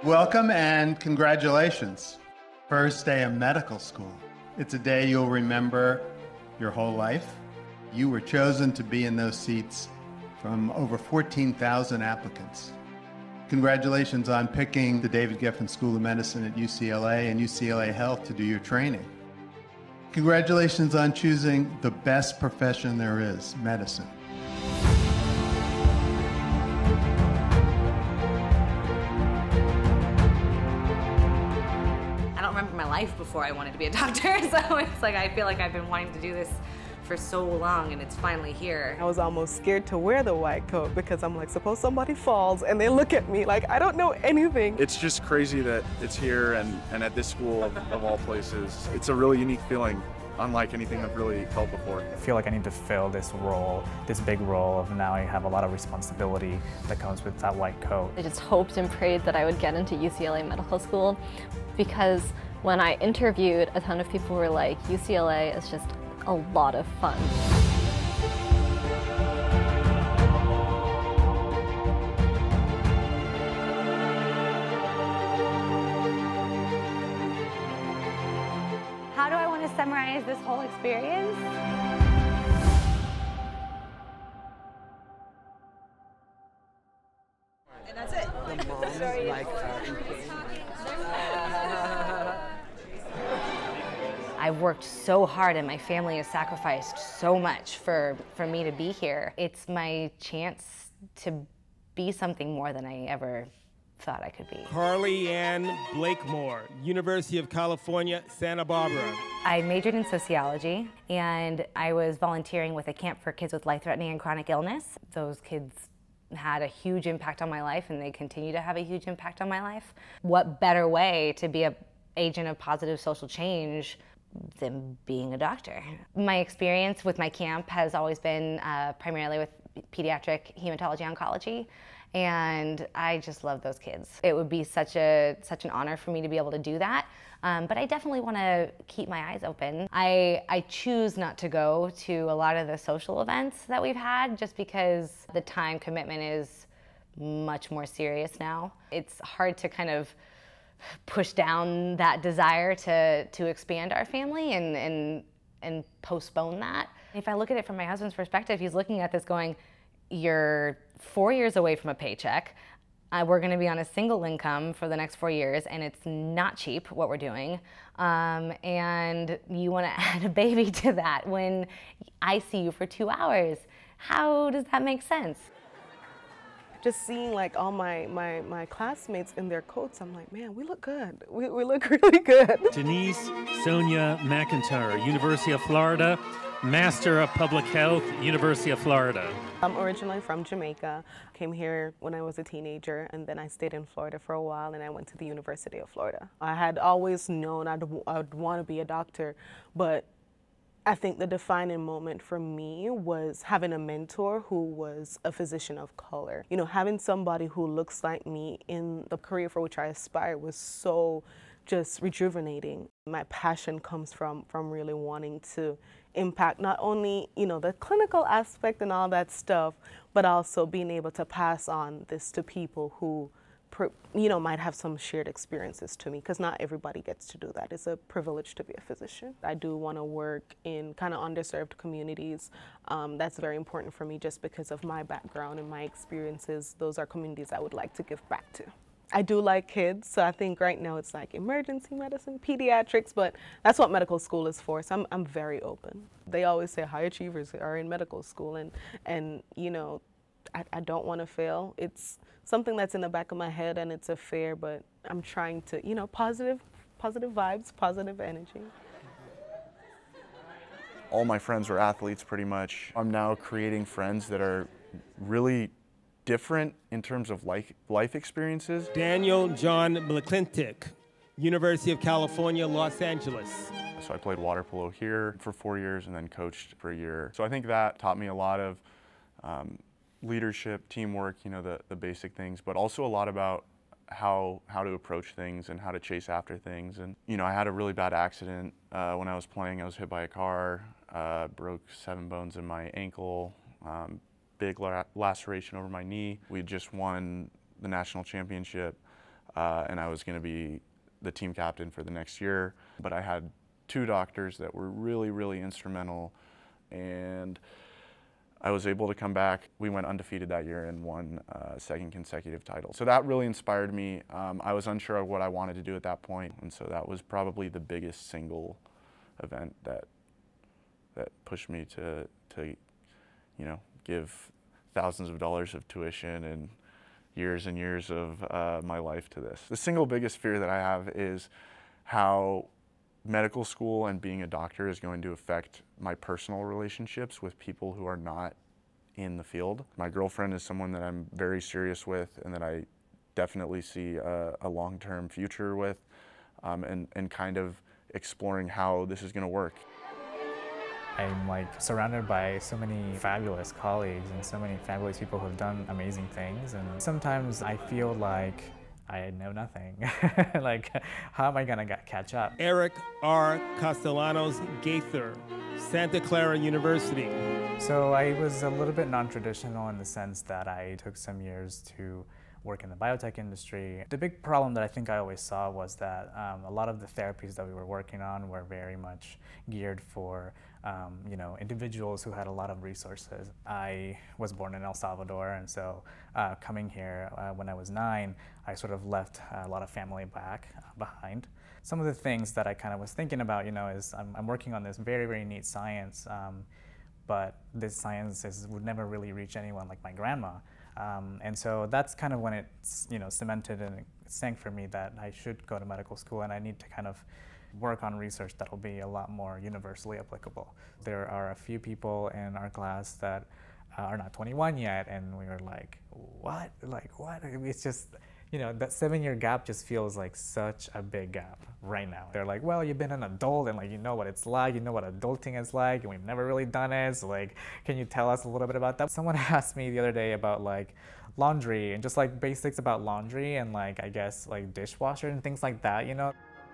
Welcome and congratulations. First day of medical school. It's a day you'll remember your whole life. You were chosen to be in those seats from over 14,000 applicants. Congratulations on picking the David Geffen School of Medicine at UCLA and UCLA Health to do your training. Congratulations on choosing the best profession there is, medicine. I don't remember my life before I wanted to be a doctor, so it's like I feel like I've been wanting to do this for so long and it's finally here. I was almost scared to wear the white coat because I'm like, suppose somebody falls and they look at me like I don't know anything. It's just crazy that it's here and at this school of all places. It's a really unique feeling, unlike anything I've really felt before. I feel like I need to fill this role, this big role of now I have a lot of responsibility that comes with that white coat. I just hoped and prayed that I would get into UCLA medical school because when I interviewed, a ton of people were like, UCLA is just a lot of fun. How do I want to summarize this whole experience? And that's it. I've worked so hard and my family has sacrificed so much for me to be here. It's my chance to be something more than I ever thought I could be. Carly Ann Blakemore, University of California, Santa Barbara. I majored in sociology and I was volunteering with a camp for kids with life-threatening and chronic illness. Those kids had a huge impact on my life and they continue to have a huge impact on my life. What better way to be an agent of positive social change than being a doctor? My experience with my camp has always been primarily with pediatric hematology oncology, and I just love those kids. It would be such an honor for me to be able to do that, but I definitely want to keep my eyes open. I choose not to go to a lot of the social events that we've had just because the time commitment is much more serious now. It's hard to kind of push down that desire to expand our family and postpone that. If I look at it from my husband's perspective, he's looking at this going, you're 4 years away from a paycheck. We're going to be on a single income for the next 4 years, and it's not cheap what we're doing. And you want to add a baby to that when I see you for 2 hours. How does that make sense? Just seeing like all my classmates in their coats, I'm like, man, we look good. We look really good. Denise Sonia McIntyre, University of Florida, Master of Public Health, University of Florida. I'm originally from Jamaica. Came here when I was a teenager, and then I stayed in Florida for a while, and I went to the University of Florida. I had always known I'd want to be a doctor, but I think the defining moment for me was having a mentor who was a physician of color. You know, having somebody who looks like me in the career for which I aspire was so just rejuvenating. My passion comes from really wanting to impact not only, you know, the clinical aspect and all that stuff, but also being able to pass on this to people who, you know, might have some shared experiences to me, because not everybody gets to do that. It's a privilege to be a physician. I do want to work in kind of underserved communities. That's very important for me just because of my background and my experiences. Those are communities I would like to give back to. I do like kids, so I think right now it's like emergency medicine, pediatrics, but that's what medical school is for, so I'm very open. They always say high achievers are in medical school, and you know, I don't want to fail. It's something that's in the back of my head and it's a fear, but I'm trying to, you know, positive vibes, positive energy. All my friends were athletes pretty much. I'm now creating friends that are really different in terms of life experiences. Daniel John McClintock, University of California, Los Angeles. So I played water polo here for 4 years and then coached for a year. So I think that taught me a lot of leadership, teamwork, you know, the basic things, but also a lot about how to approach things and how to chase after things. And you know, I had a really bad accident when I was playing. I was hit by a car, broke 7 bones in my ankle, big laceration over my knee. We just won the national championship and I was going to be the team captain for the next year. But I had 2 doctors that were really, really instrumental, and I was able to come back. We went undefeated that year and won a 2nd consecutive title. So that really inspired me. I was unsure of what I wanted to do at that point, and so that was probably the biggest single event that pushed me to you know, give thousands of dollars of tuition and years of my life to this. The single biggest fear that I have is how medical school and being a doctor is going to affect my personal relationships with people who are not in the field. My girlfriend is someone that I'm very serious with and that I definitely see a long-term future with, and kind of exploring how this is going to work. I'm like surrounded by so many fabulous colleagues and so many fabulous people who have done amazing things, and sometimes I feel like I know nothing. Like, how am I gonna catch up? Eric R. Castellanos Gaither, Santa Clara University. So I was a little bit non-traditional in the sense that I took some years to work in the biotech industry. The big problem that I think I always saw was that a lot of the therapies that we were working on were very much geared for you know, individuals who had a lot of resources. I was born in El Salvador, and so coming here when I was 9, I sort of left a lot of family behind. Some of the things that I kind of was thinking about, you know, is I'm working on this very, very neat science, but this science would never really reach anyone like my grandma. And so that's kind of when it's, you know, cemented and sank for me that I should go to medical school, and I need to kind of work on research that will be a lot more universally applicable. There are a few people in our class that are not 21 yet, and we were like, what? Like, what? It's just, you know, that 7-year gap just feels like such a big gap right now. They're like, well, you've been an adult and like, you know what it's like, you know what adulting is like, and we've never really done it, so like, can you tell us a little bit about that? Someone asked me the other day about like laundry and just like basics about laundry and like, I guess like dishwasher and things like that, you know?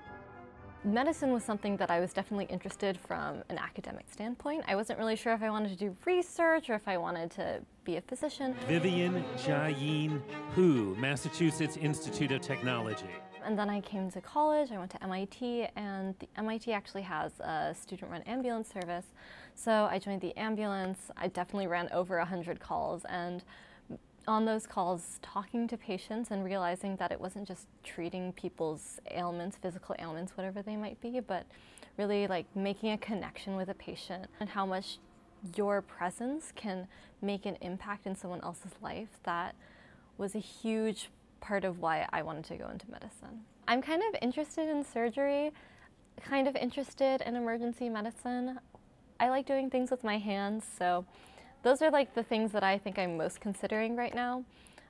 Medicine was something that I was definitely interested from an academic standpoint. I wasn't really sure if I wanted to do research or if I wanted to be a physician. Vivian Jiaying Hu, Massachusetts Institute of Technology. And then I came to college, I went to MIT, and the MIT actually has a student-run ambulance service. So I joined the ambulance. I definitely ran over 100 calls, and on those calls, talking to patients and realizing that it wasn't just treating people's ailments, physical ailments, whatever they might be, but really like making a connection with a patient and how much your presence can make an impact in someone else's life. That was a huge part of why I wanted to go into medicine. I'm kind of interested in surgery, kind of interested in emergency medicine. I like doing things with my hands, so those are like the things that I think I'm most considering right now.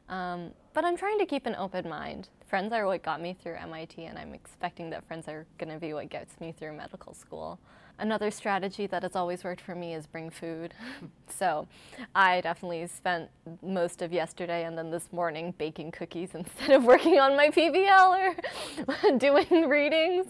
But I'm trying to keep an open mind. Friends are what got me through MIT, and I'm expecting that friends are gonna be what gets me through medical school. Another strategy that has always worked for me is bring food. So I definitely spent most of yesterday and then this morning baking cookies instead of working on my PBL or doing readings.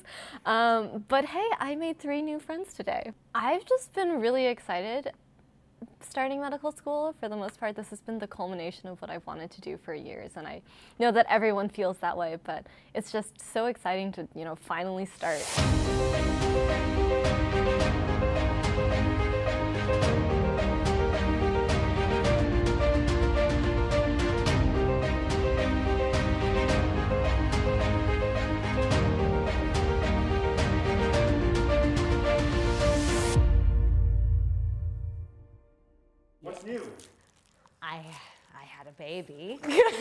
But hey, I made 3 new friends today. I've just been really excited starting medical school. For the most part, this has been the culmination of what I've wanted to do for years, and I know that everyone feels that way, but it's just so exciting to, you know, finally start. What's new? I had a baby.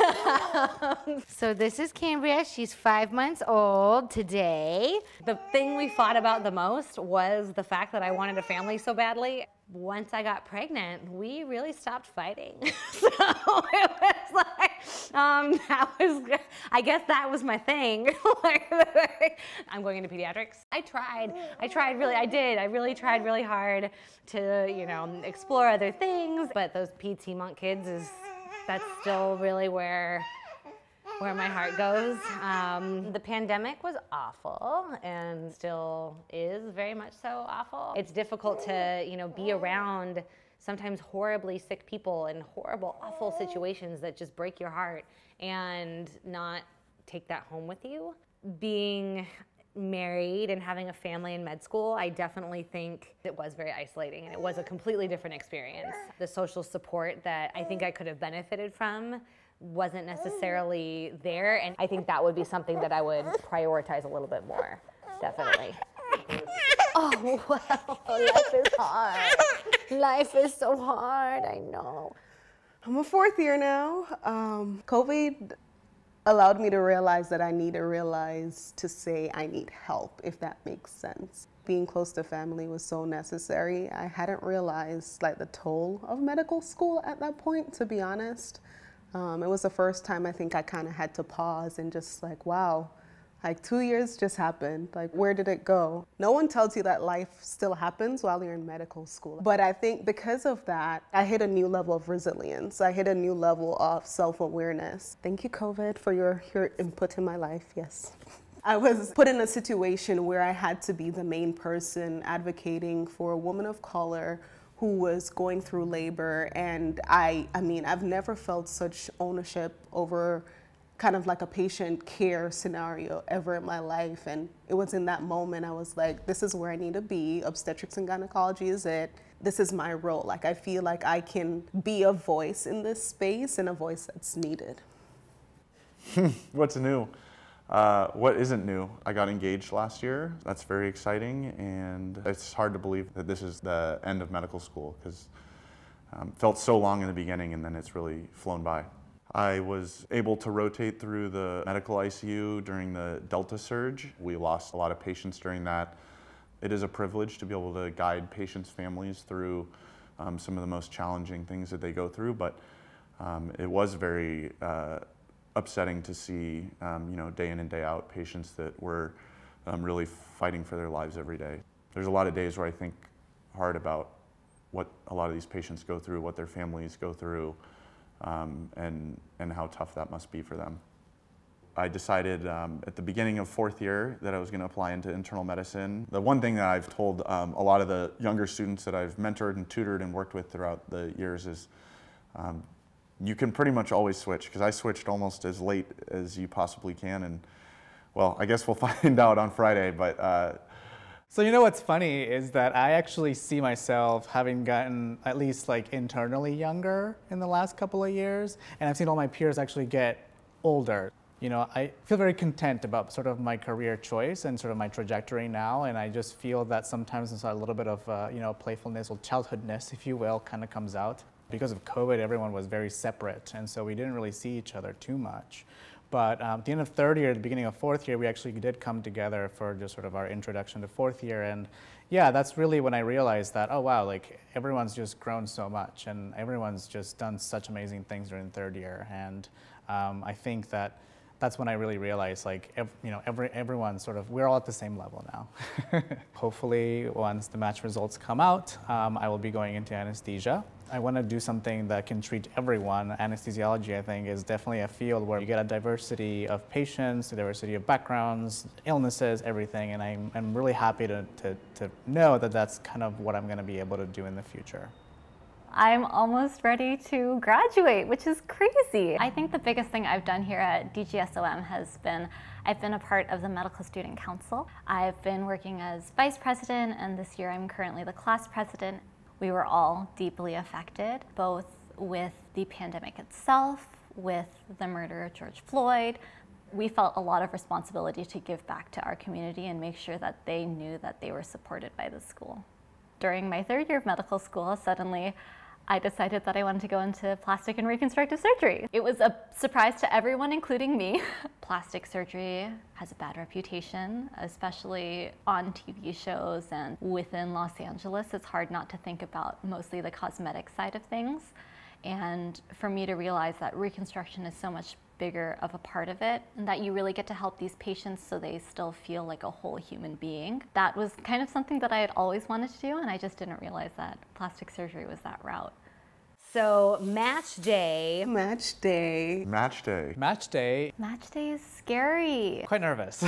So this is Cambria. She's 5 months old today. The thing we fought about the most was the fact that I wanted a family so badly. Once I got pregnant, we really stopped fighting. So it was like, I guess that was my thing. I'm going into pediatrics. I really tried really hard to, you know, explore other things, but those PT monk kids that's still really where my heart goes. The pandemic was awful and still is very much so awful. It's difficult to, you know, be around sometimes horribly sick people in horrible, awful situations that just break your heart and not take that home with you. Being married and having a family in med school, I definitely think it was very isolating, and it was a completely different experience. The social support that I think I could have benefited from wasn't necessarily there, and I think that would be something that I would prioritize a little bit more, definitely. Oh, wow, life is hard. Life is so hard, I know. I'm a fourth year now. COVID allowed me to realize that I need to realize to say I need help, if that makes sense. Being close to family was so necessary. I hadn't realized like the toll of medical school at that point, to be honest. It was the first time I think I kind of had to pause and just like, wow, like 2 years just happened. Like, where did it go? No one tells you that life still happens while you're in medical school. But I think because of that, I hit a new level of resilience. I hit a new level of self-awareness. Thank you, COVID, for your input in my life, yes. I was put in a situation where I had to be the main person advocating for a woman of color who was going through labor. And I mean, I've never felt such ownership over kind of like a patient care scenario ever in my life. And it was in that moment I was like, this is where I need to be. Obstetrics and gynecology is it. This is my role. Like, I feel like I can be a voice in this space and a voice that's needed. What's new? What isn't new? I got engaged last year. That's very exciting, and it's hard to believe that this is the end of medical school, because it felt so long in the beginning, and then it's really flown by. I was able to rotate through the medical ICU during the Delta surge. We lost a lot of patients during that. It is a privilege to be able to guide patients' families through some of the most challenging things that they go through, but it was very upsetting to see, you know, day in and day out, patients that were really fighting for their lives every day. There's a lot of days where I think hard about what a lot of these patients go through, what their families go through, and how tough that must be for them. I decided at the beginning of fourth year that I was going to apply into internal medicine. The one thing that I've told a lot of the younger students that I've mentored and tutored and worked with throughout the years is you can pretty much always switch, because I switched almost as late as you possibly can, and well, I guess we'll find out on Friday, but So you know what's funny is that I actually see myself having gotten at least like internally younger in the last couple of years, and I've seen all my peers actually get older. You know, I feel very content about sort of my career choice and sort of my trajectory now, and I just feel that sometimes there's a little bit of you know, playfulness or childhoodness, if you will, kind of comes out. Because of COVID, everyone was very separate, and so we didn't really see each other too much. But at the end of third year, at the beginning of fourth year, we actually did come together for just sort of our introduction to fourth year. And yeah, that's really when I realized that, oh wow, like everyone's just grown so much and everyone's just done such amazing things during third year. And I think that that's when I really realized, like, you know, everyone sort of, we're all at the same level now. Hopefully, once the match results come out, I will be going into anesthesia. I want to do something that can treat everyone. Anesthesiology, I think, is definitely a field where you get a diversity of patients, a diversity of backgrounds, illnesses, everything, and I'm really happy to know that that's kind of what I'm going to be able to do in the future. I'm almost ready to graduate, which is crazy. I think the biggest thing I've done here at DGSOM has been, I've been a part of the Medical Student Council. I've been working as vice president, and this year I'm currently the class president. We were all deeply affected, both with the pandemic itself, with the murder of George Floyd. We felt a lot of responsibility to give back to our community and make sure that they knew that they were supported by the school. During my third year of medical school, suddenly I decided that I wanted to go into plastic and reconstructive surgery. It was a surprise to everyone, including me. Plastic surgery has a bad reputation, especially on TV shows and within Los Angeles. It's hard not to think about mostly the cosmetic side of things. And for me to realize that reconstruction is so much bigger of a part of it, and that you really get to help these patients so they still feel like a whole human being. That was kind of something that I had always wanted to do, and I just didn't realize that plastic surgery was that route. So match day. Match day. Match day. Match day. Match day is scary. Quite nervous,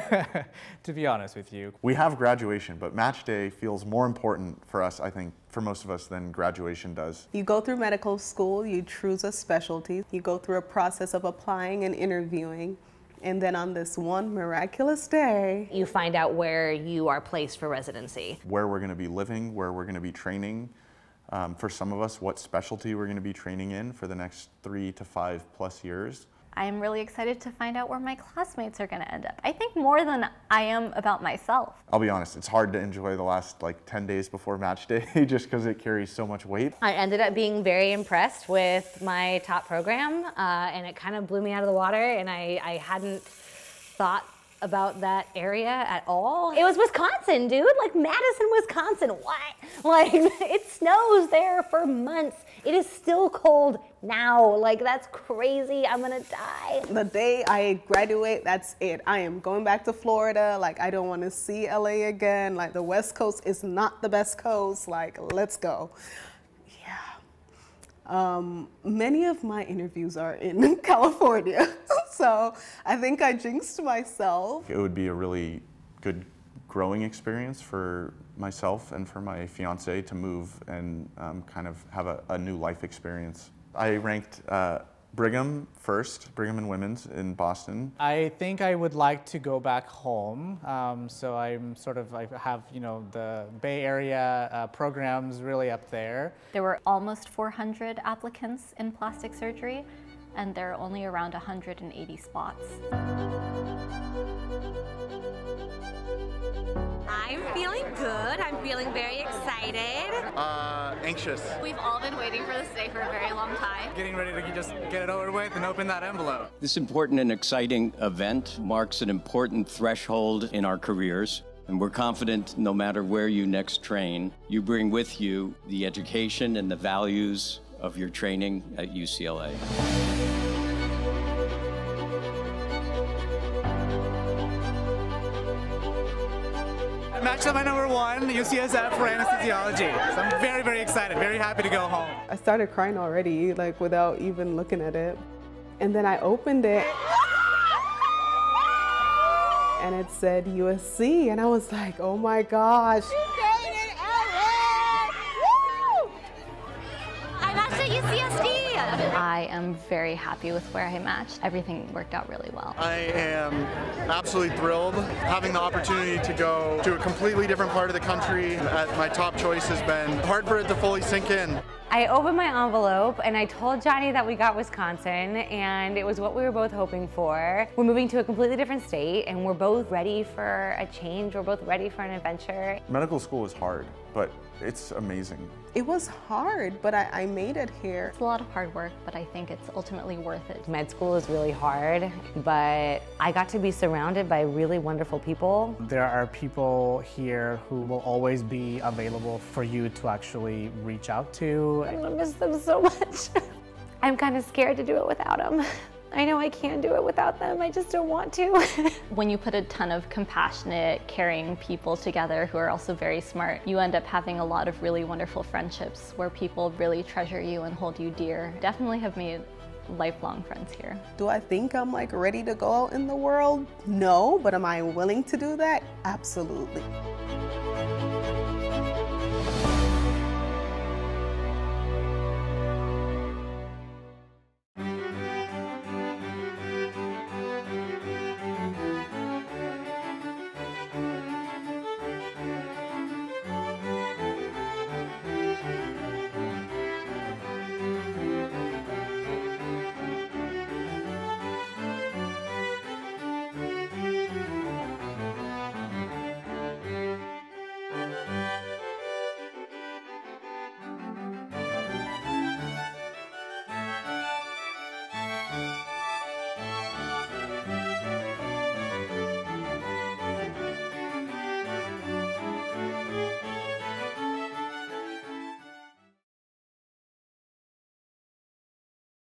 to be honest with you. We have graduation, but match day feels more important for us, I think, for most of us than graduation does. You go through medical school, you choose a specialty, you go through a process of applying and interviewing, And then on this one miraculous day, you find out where you are placed for residency. Where we're going to be living, where we're going to be training. For some of us, what specialty we're going to be training in for the next 3 to 5+ years. I'm really excited to find out where my classmates are going to end up. I think more than I am about myself. I'll be honest, it's hard to enjoy the last 10 days before match day just because it carries so much weight. I ended up being very impressed with my top program, and it kind of blew me out of the water, and I hadn't thought about that area at all. It was Wisconsin, dude, like Madison, Wisconsin. What? Like, it snows there for months. It is still cold now. Like, that's crazy. I'm gonna die. The day I graduate, that's it. I am going back to Florida. Like, I don't want to see LA again. Like, the West Coast is not the best coast. Like, let's go. Many of my interviews are in California, so I think I jinxed myself. It would be a really good growing experience for myself and for my fiance to move and kind of have a new life experience. I ranked Brigham first, Brigham and Women's in Boston. I think I would like to go back home. So I have, the Bay Area programs really up there. There were almost 400 applicants in plastic surgery, and there are only around 180 spots. I'm feeling good. I'm feeling very excited. Anxious. We've all been waiting for this day for a very long time. Getting ready to just get it over with and open that envelope. This important and exciting event marks an important threshold in our careers, and we're confident no matter where you next train, you bring with you the education and the values of your training at UCLA. I matched up my #1, UCSF for anesthesiology. So I'm very, very excited, very happy to go home. I started crying already, like without even looking at it. And then I opened it and it said USC, and I was like, oh my gosh. I matched at UCSD! I am very happy with where I matched. Everything worked out really well. I am absolutely thrilled having the opportunity to go to a completely different part of the country. My top choice has been hard for it to fully sink in. I opened my envelope and I told Johnny that we got Wisconsin, and it was what we were both hoping for. We're moving to a completely different state and we're both ready for a change. We're both ready for an adventure. Medical school is hard, but it's amazing. It was hard, but I made it here. It's a lot of hard work, but I think it's ultimately worth it. Med school is really hard, but I got to be surrounded by really wonderful people. There are people here who will always be available for you to actually reach out to. I'm gonna miss them so much. I'm kind of scared to do it without them. I know I can do it without them, I just don't want to. When you put a ton of compassionate, caring people together who are also very smart, you end up having a lot of really wonderful friendships where people really treasure you and hold you dear. Definitely have made lifelong friends here. Do I think I'm like ready to go out in the world? No, but am I willing to do that? Absolutely.